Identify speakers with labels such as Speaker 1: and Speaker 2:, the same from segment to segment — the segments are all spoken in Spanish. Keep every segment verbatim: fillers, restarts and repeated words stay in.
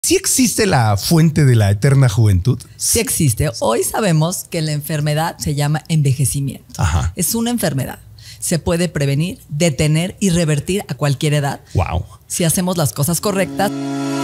Speaker 1: ¿Sí existe la fuente de la eterna juventud?
Speaker 2: Sí existe. Hoy sabemos que la enfermedad se llama envejecimiento.
Speaker 1: Ajá.
Speaker 2: Es una enfermedad. Se puede prevenir, detener y revertir a cualquier edad.
Speaker 1: Wow.
Speaker 2: Si hacemos las cosas correctas.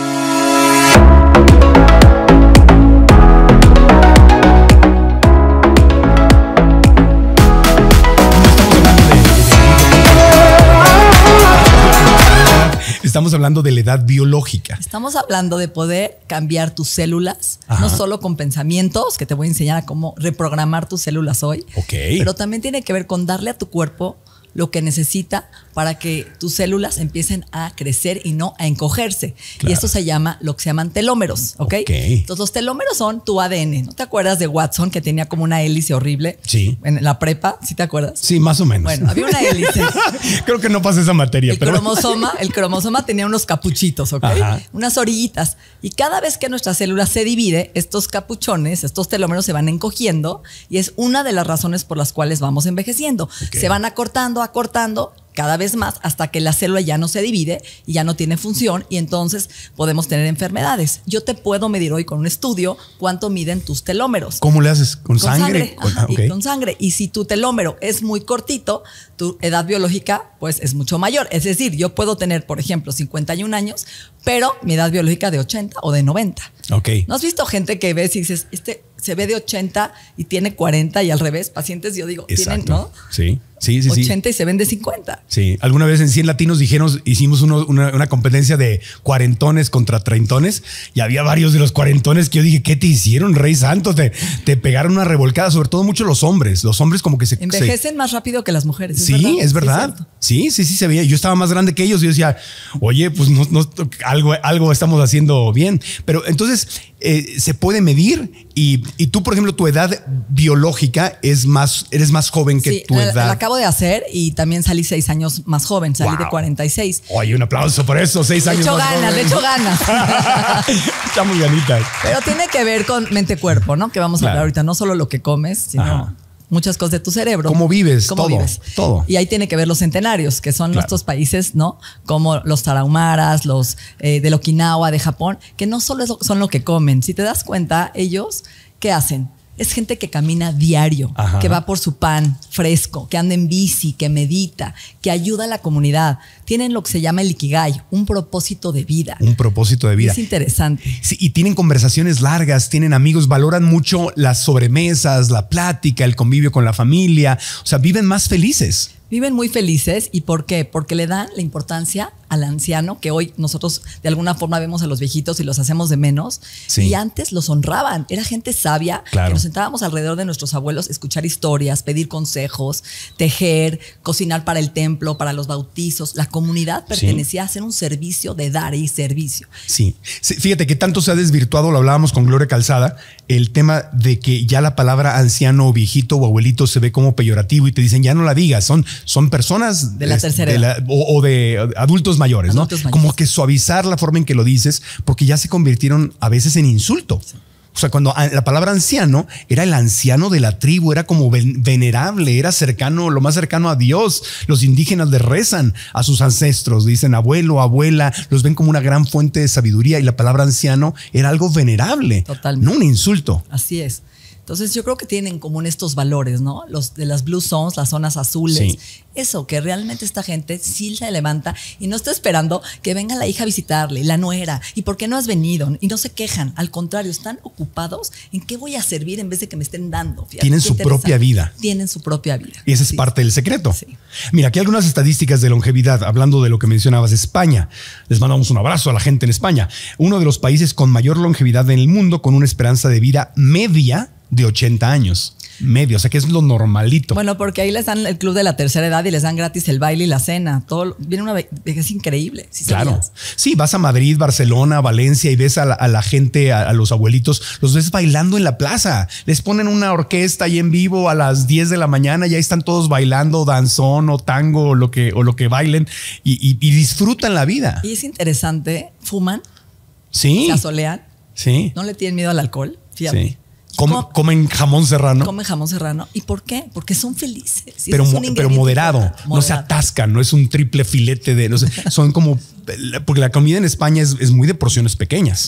Speaker 1: Estamos hablando de la edad biológica.
Speaker 2: Estamos hablando de poder cambiar tus células,
Speaker 1: Ajá.
Speaker 2: no solo con pensamientos, que te voy a enseñar a cómo reprogramar tus células hoy,
Speaker 1: Ok.
Speaker 2: pero también tiene que ver con darle a tu cuerpo lo que necesita para que tus células empiecen a crecer y no a encogerse.
Speaker 1: Claro.
Speaker 2: Y esto se llama lo que se llaman telómeros, ¿ok?
Speaker 1: Ok.
Speaker 2: Entonces los telómeros son tu A D N. ¿No te acuerdas de Watson, que tenía como una hélice horrible?
Speaker 1: Sí.
Speaker 2: En la prepa, ¿sí te acuerdas?
Speaker 1: Sí, más o menos.
Speaker 2: Bueno, había una hélice.
Speaker 1: Creo que no pasa esa materia.
Speaker 2: El
Speaker 1: pero...
Speaker 2: cromosoma, el cromosoma tenía unos capuchitos, ¿ok?
Speaker 1: Ajá.
Speaker 2: Unas orillitas. Y cada vez que nuestra célula se divide, estos capuchones, estos telómeros se van encogiendo y es una de las razones por las cuales vamos envejeciendo.
Speaker 1: Ok.
Speaker 2: Se van acortando, acortando cada vez más hasta que la célula ya no se divide y ya no tiene función y entonces podemos tener enfermedades. Yo te puedo medir hoy con un estudio cuánto miden tus telómeros.
Speaker 1: ¿Cómo le haces? ¿Con,
Speaker 2: Con
Speaker 1: sangre?
Speaker 2: sangre,
Speaker 1: Con-
Speaker 2: ajá,
Speaker 1: ah, ok.
Speaker 2: y con sangre. Y si tu telómero es muy cortito, tu edad biológica pues es mucho mayor. Es decir, yo puedo tener, por ejemplo, cincuenta y un años, pero mi edad biológica de ochenta o de noventa.
Speaker 1: Ok.
Speaker 2: ¿No has visto gente que ves y dices, este se ve de ochenta y tiene cuarenta y al revés? Pacientes, yo digo, tienen,
Speaker 1: Exacto.
Speaker 2: ¿no?
Speaker 1: Sí, sí, sí. sí.
Speaker 2: ochenta y se ven de cincuenta.
Speaker 1: Sí, alguna vez en cien latinos dijeron, hicimos uno- una, una competencia de cuarentones contra treintones y había varios de los cuarentones que yo dije, ¿qué te hicieron, Rey Santo? Te, te pegaron una revolcada, sobre todo mucho los hombres. Los hombres como que se...
Speaker 2: Envejecen más rápido que las mujeres.
Speaker 1: se-
Speaker 2: ¿es
Speaker 1: sí,
Speaker 2: verdad?
Speaker 1: es verdad.
Speaker 2: cierto.
Speaker 1: Sí, sí, sí, se veía. Yo estaba más grande que ellos y yo decía, oye, pues no, no, algo, algo estamos haciendo bien. Pero entonces eh, se puede medir y, y tú, por ejemplo, tu edad biológica es más, eres más joven que
Speaker 2: Sí,
Speaker 1: tu
Speaker 2: la,
Speaker 1: edad.
Speaker 2: la acabo de hacer y también salí seis años más joven, salí
Speaker 1: Wow.
Speaker 2: de cuarenta y seis.
Speaker 1: Oye, un aplauso por eso, seis
Speaker 2: De
Speaker 1: años
Speaker 2: hecho
Speaker 1: más
Speaker 2: ganas, de
Speaker 1: joven.
Speaker 2: hecho ganas.
Speaker 1: Está muy ganita.
Speaker 2: Pero tiene que ver con mente-cuerpo, ¿no? Que vamos a
Speaker 1: Claro.
Speaker 2: hablar ahorita, no solo lo que comes, sino
Speaker 1: Ajá.
Speaker 2: muchas cosas de tu cerebro.
Speaker 1: ¿Cómo vives?
Speaker 2: Cómo
Speaker 1: Todo,
Speaker 2: vives.
Speaker 1: todo.
Speaker 2: Y ahí tiene que ver los centenarios, que son
Speaker 1: Claro.
Speaker 2: nuestros países, ¿no? Como los tarahumaras, los eh, del Okinawa, de Japón, que no solo es lo- son lo que comen. Si te das cuenta, ellos, ¿qué hacen? Es gente que camina diario,
Speaker 1: Ajá.
Speaker 2: que va por su pan fresco, que anda en bici, que medita, que ayuda a la comunidad. Tienen lo que se llama el ikigai, un propósito de vida.
Speaker 1: Un propósito de vida.
Speaker 2: Es interesante.
Speaker 1: Sí, y tienen conversaciones largas, tienen amigos, valoran mucho las sobremesas, la plática, el convivio con la familia. O sea, viven más felices.
Speaker 2: Viven muy felices. ¿Y por qué? Porque le dan la importancia al anciano, que hoy nosotros de alguna forma vemos a los viejitos y los hacemos de menos.
Speaker 1: Sí.
Speaker 2: Y antes los honraban. Era gente sabia.
Speaker 1: Claro.
Speaker 2: Que nos sentábamos alrededor de nuestros abuelos, escuchar historias, pedir consejos, tejer, cocinar para el templo, para los bautizos. La comunidad pertenecía a hacer un servicio de dar y servicio.
Speaker 1: Sí. Sí, fíjate que tanto se ha desvirtuado, lo hablábamos con Gloria Calzada, el tema de que ya la palabra anciano o viejito o abuelito se ve como peyorativo y te dicen ya no la digas, son, son personas
Speaker 2: De la tercera
Speaker 1: de
Speaker 2: edad.
Speaker 1: la- o, o de adultos mayores,
Speaker 2: Adultos
Speaker 1: ¿no?
Speaker 2: mayores.
Speaker 1: Como que suavizar la forma en que lo dices porque ya se convirtieron a veces en insulto. O sea, cuando la palabra anciano era el anciano de la tribu, era como ven- venerable, era cercano, lo más cercano a Dios. Los indígenas le rezan a sus ancestros, dicen abuelo, abuela, los ven como una gran fuente de sabiduría y la palabra anciano era algo venerable,
Speaker 2: Totalmente.
Speaker 1: no un insulto.
Speaker 2: Así es. Entonces yo creo que tienen en común estos valores, ¿no? Los de las blue zones, las zonas azules.
Speaker 1: Sí.
Speaker 2: Eso, que realmente esta gente sí se levanta y no está esperando que venga la hija a visitarle, la nuera. ¿Y por qué no has venido? Y no se quejan. Al contrario, están ocupados en qué voy a servir en vez de que me estén dando. Fíjate,
Speaker 1: Tienen
Speaker 2: qué
Speaker 1: su
Speaker 2: interesante.
Speaker 1: propia vida.
Speaker 2: Tienen su propia vida.
Speaker 1: Y esa es
Speaker 2: Sí.
Speaker 1: parte del secreto.
Speaker 2: Sí.
Speaker 1: Mira, aquí hay algunas estadísticas de longevidad, hablando de lo que mencionabas, España. Les mandamos un abrazo a la gente en España. Uno de los países con mayor longevidad en el mundo, con una esperanza de vida media de ochenta años. Medio, o sea que es lo normalito.
Speaker 2: Bueno, porque ahí les dan el club de la tercera edad y les dan gratis el baile y la cena. Todo viene una ve- vejez increíble. ¿Sí
Speaker 1: Claro.
Speaker 2: sabías?
Speaker 1: Sí, vas a Madrid, Barcelona, Valencia y ves a la, a la gente, a, a los abuelitos, los ves bailando en la plaza. Les ponen una orquesta ahí en vivo a las diez de la mañana y ahí están todos bailando danzón o tango o lo que, o lo que bailen y, y- y disfrutan la vida.
Speaker 2: Y es interesante, fuman,
Speaker 1: Sí,
Speaker 2: se asolean,
Speaker 1: sí,
Speaker 2: no le tienen miedo al alcohol. Fíjate.
Speaker 1: sí. Come-
Speaker 2: ¿Cómo?
Speaker 1: comen jamón serrano,
Speaker 2: Comen jamón serrano. ¿Y por qué? Porque son felices. Y
Speaker 1: pero,
Speaker 2: ese es
Speaker 1: mo-
Speaker 2: un
Speaker 1: pero
Speaker 2: ingrediente
Speaker 1: moderado.
Speaker 2: importante.
Speaker 1: No se
Speaker 2: Moderado.
Speaker 1: atascan, no es un triple filete de, no sé, son como, porque la comida en España es, es muy de porciones pequeñas.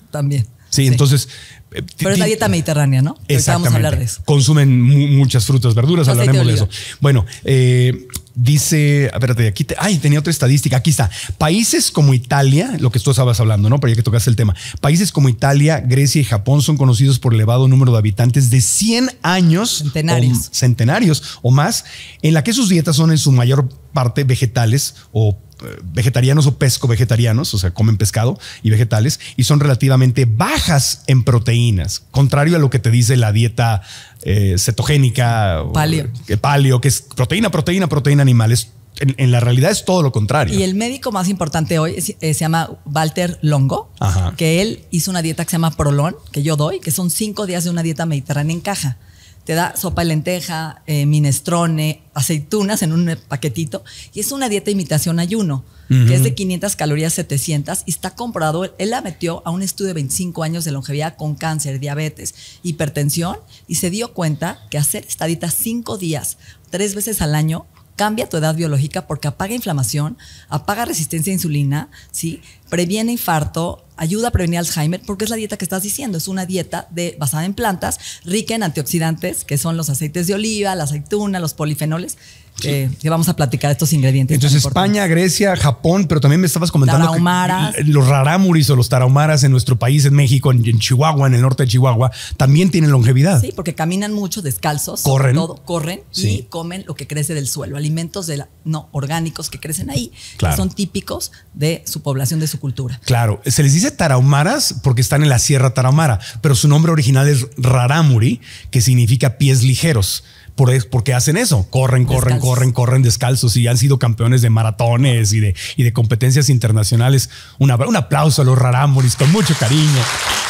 Speaker 2: también.
Speaker 1: Sí,
Speaker 2: Sí.
Speaker 1: entonces...
Speaker 2: Pero es la dieta mediterránea, ¿no? Ahorita vamos a hablar de eso.
Speaker 1: Consumen mu muchas frutas, verduras,
Speaker 2: Aceite
Speaker 1: hablaremos
Speaker 2: de
Speaker 1: de,
Speaker 2: oliva.
Speaker 1: eso. Bueno, eh, dice, espérate, aquí, te, ay, tenía otra estadística, aquí está. Países como Italia, lo que tú estabas hablando, ¿no? Pero ya que tocaste el tema. Países como Italia, Grecia y Japón son conocidos por el elevado número de habitantes de cien años.
Speaker 2: Centenarios.
Speaker 1: O, centenarios o más, en la que sus dietas son en su mayor parte vegetales o vegetarianos o pesco-vegetarianos, o sea, comen pescado y vegetales, y son relativamente bajas en proteínas, contrario a lo que te dice la dieta eh, cetogénica,
Speaker 2: Paleo.
Speaker 1: O, eh, paleo, que es proteína, proteína, proteína animales. En, en la realidad es todo lo contrario.
Speaker 2: Y el médico más importante hoy es, eh, se llama Walter Longo,
Speaker 1: Ajá.
Speaker 2: que él hizo una dieta que se llama Prolón, que yo doy, que son cinco días de una dieta mediterránea en caja. Te da sopa de lenteja, eh, minestrone, aceitunas en un paquetito. Y es una dieta imitación ayuno, uh-huh. que es de quinientas calorías, setecientas. Y está comprobado, él, él la metió a un estudio de veinticinco años de longevidad con cáncer, diabetes, hipertensión. Y se dio cuenta que hacer esta dieta cinco días, tres veces al año, cambia tu edad biológica porque apaga inflamación, apaga resistencia a insulina, ¿sí? Previene infarto, ayuda a prevenir Alzheimer, porque es la dieta que estás diciendo. Es una dieta de, basada en plantas, rica en antioxidantes, que son los aceites de oliva, la aceituna, los polifenoles, que, que vamos a platicar estos ingredientes.
Speaker 1: Entonces España, Grecia, Japón, pero también me estabas comentando
Speaker 2: tarahumaras.
Speaker 1: que los rarámuris o los tarahumaras en nuestro país, en México, en, en Chihuahua, en el norte de Chihuahua, también tienen longevidad.
Speaker 2: Sí, porque caminan mucho descalzos.
Speaker 1: Corren.
Speaker 2: Todo, corren
Speaker 1: Sí.
Speaker 2: y comen lo que crece del suelo, alimentos de la, no orgánicos que crecen ahí,
Speaker 1: Claro.
Speaker 2: que son típicos de su población, de su cultura.
Speaker 1: Claro, se les dice tarahumaras porque están en la Sierra Tarahumara, pero su nombre original es rarámuri, que significa pies ligeros. Por eso, porque hacen eso, corren, corren,
Speaker 2: Descalzos.
Speaker 1: corren, corren descalzos y han sido campeones de maratones y de, y de competencias internacionales. Una, un aplauso a los rarámuris con mucho cariño.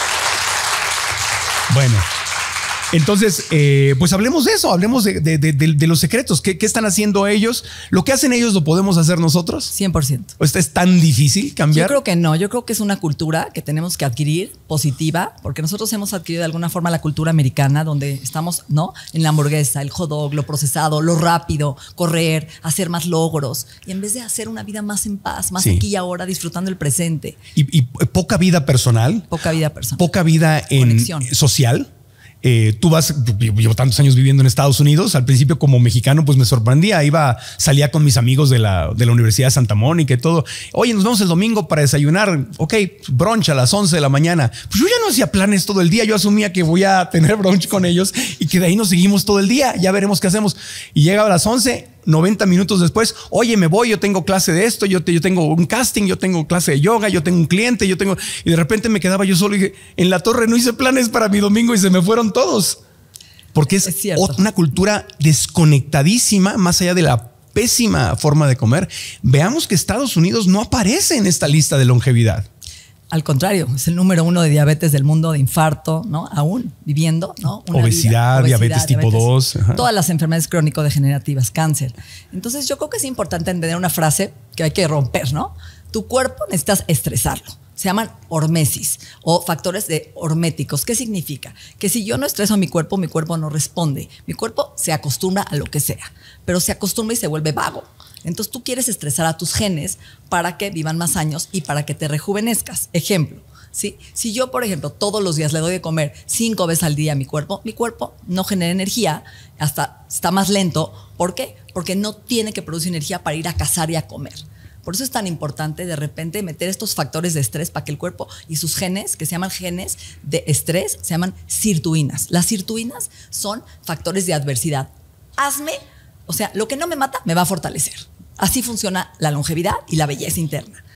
Speaker 1: Bueno. Entonces, eh, pues hablemos de eso, hablemos de, de, de, de los secretos. ¿Qué, ¿Qué están haciendo ellos? ¿Lo que hacen ellos lo podemos hacer nosotros?
Speaker 2: cien por ciento.
Speaker 1: ¿O ¿Es tan difícil cambiar?
Speaker 2: Yo creo que no, yo creo que es una cultura que tenemos que adquirir positiva, porque nosotros hemos adquirido de alguna forma la cultura americana, donde estamos, ¿no? En la hamburguesa, el hot dog, lo procesado, lo rápido, correr, hacer más logros, y en vez de hacer una vida más en paz, más
Speaker 1: Sí.
Speaker 2: aquí y ahora, disfrutando el presente.
Speaker 1: Y, y poca vida personal,
Speaker 2: Poca vida personal.
Speaker 1: poca vida en
Speaker 2: Conexión.
Speaker 1: social. Eh, tú vas, llevo tantos años viviendo en Estados Unidos. Al principio, como mexicano, pues me sorprendía. Iba, salía con mis amigos de la, de la Universidad de Santa Mónica y todo. Oye, nos vemos el domingo para desayunar. Ok, brunch a las once de la mañana. Pues yo ya no hacía planes todo el día. Yo asumía que voy a tener brunch con ellos y que de ahí nos seguimos todo el día. Ya veremos qué hacemos. Y llegaba a las once. noventa minutos después, oye, me voy, yo tengo clase de esto, yo, te, yo tengo un casting, yo tengo clase de yoga, yo tengo un cliente, yo tengo... Y de repente me quedaba yo solo y dije, en la torre no hice planes para mi domingo y se me fueron todos. Porque es,
Speaker 2: Es cierto.
Speaker 1: una cultura desconectadísima, más allá de la pésima forma de comer. Veamos que Estados Unidos no aparece en esta lista de longevidad.
Speaker 2: Al contrario, es el número uno de diabetes del mundo, de infarto, ¿no? Aún viviendo, ¿no? Una
Speaker 1: Obesidad,
Speaker 2: vida,
Speaker 1: diabetes tipo dos, ajá.
Speaker 2: Todas las enfermedades crónico-degenerativas, cáncer. Entonces yo creo que es importante entender una frase que hay que romper, ¿no? Tu cuerpo necesitas estresarlo. Se llaman hormesis o factores de horméticos. ¿Qué significa? Que si yo no estreso a mi cuerpo, mi cuerpo no responde. Mi cuerpo se acostumbra a lo que sea, pero se acostumbra y se vuelve vago. Entonces tú quieres estresar a tus genes para que vivan más años y para que te rejuvenezcas. Ejemplo, ¿sí? Si yo, por ejemplo, todos los días le doy de comer cinco veces al día a mi cuerpo, mi cuerpo no genera energía, hasta está más lento. ¿Por qué? Porque no tiene que producir energía para ir a cazar y a comer. Por eso es tan importante de repente meter estos factores de estrés para que el cuerpo y sus genes, que se llaman genes de estrés, se llaman sirtuinas. Las sirtuinas son factores de adversidad. Hazme, o sea, lo que no me mata me va a fortalecer. Así funciona la longevidad y la belleza interna.